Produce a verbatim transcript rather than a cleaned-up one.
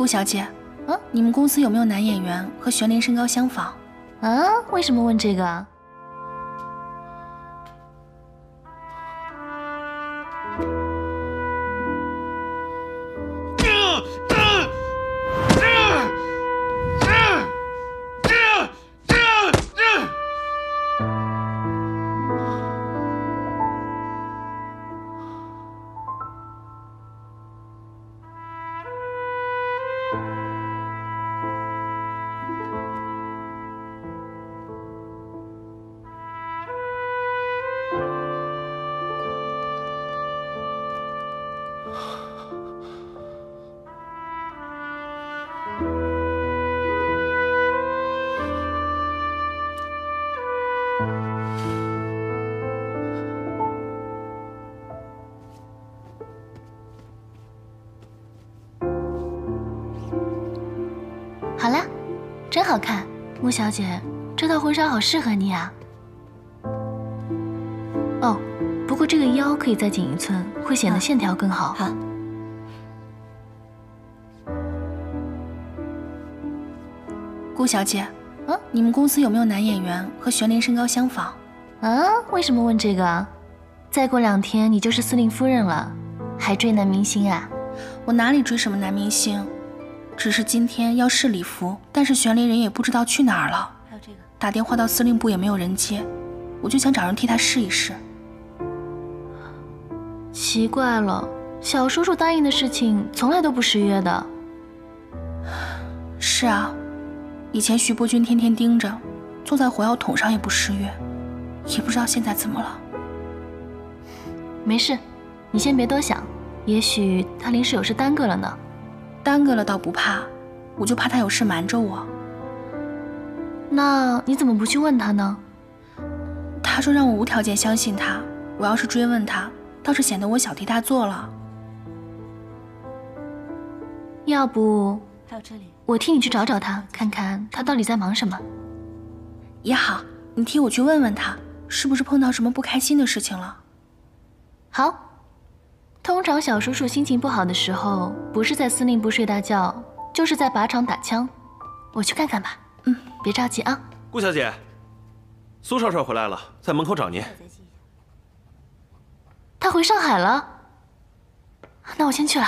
小姐，嗯，你们公司有没有男演员和玄灵身高相仿？ 啊？为什么问这个啊？ 好啦，真好看，穆小姐，这套婚纱好适合你啊。哦，不过这个腰可以再紧一寸，会显得线条更好。好。 顾小姐，嗯，你们公司有没有男演员和玄灵身高相仿？ 啊？为什么问这个啊？再过两天你就是司令夫人了，还追男明星啊？ 我哪里追什么男明星？ 只是今天要试礼服，但是玄灵人也不知道去哪儿了。还有这个，打电话到司令部也没有人接，我就想找人替他试一试。 奇怪了，小叔叔答应的事情从来都不失约的。 是啊，以前徐伯君天天盯着，坐在火药桶上也不失约，也不知道现在怎么了。 没事，你先别多想，也许他临时有事耽搁了呢。 耽搁了倒不怕，我就怕他有事瞒着我。 那你怎么不去问他呢？ 他说让我无条件相信他，我要是追问他，倒是显得我小题大做了。 要不，还有这里，我替你去找找他，看看他到底在忙什么。 也好，你替我去问问他，是不是碰到什么不开心的事情了？ 好。 通常小叔叔心情不好的时候，不是在司令部睡大觉，就是在靶场打枪。我去看看吧。嗯，别着急啊。 顾小姐，苏少帅回来了，在门口找您。 他回上海了？那我先去了。